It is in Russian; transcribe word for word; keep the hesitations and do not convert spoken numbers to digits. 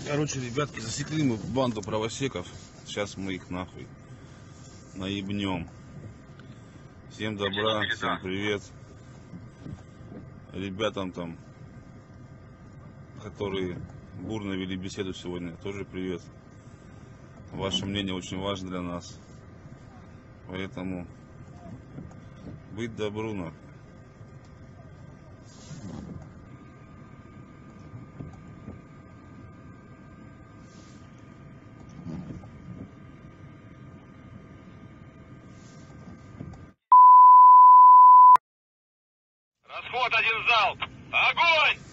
Короче, ребятки, засекли мы банду правосеков. Сейчас мы их нахуй наебнем. Всем добра, всем привет. Ребятам там, которые бурно вели беседу сегодня, тоже привет. Ваше мнение очень важно для нас. Поэтому быть добру нахуй. Расход один залп. Огонь!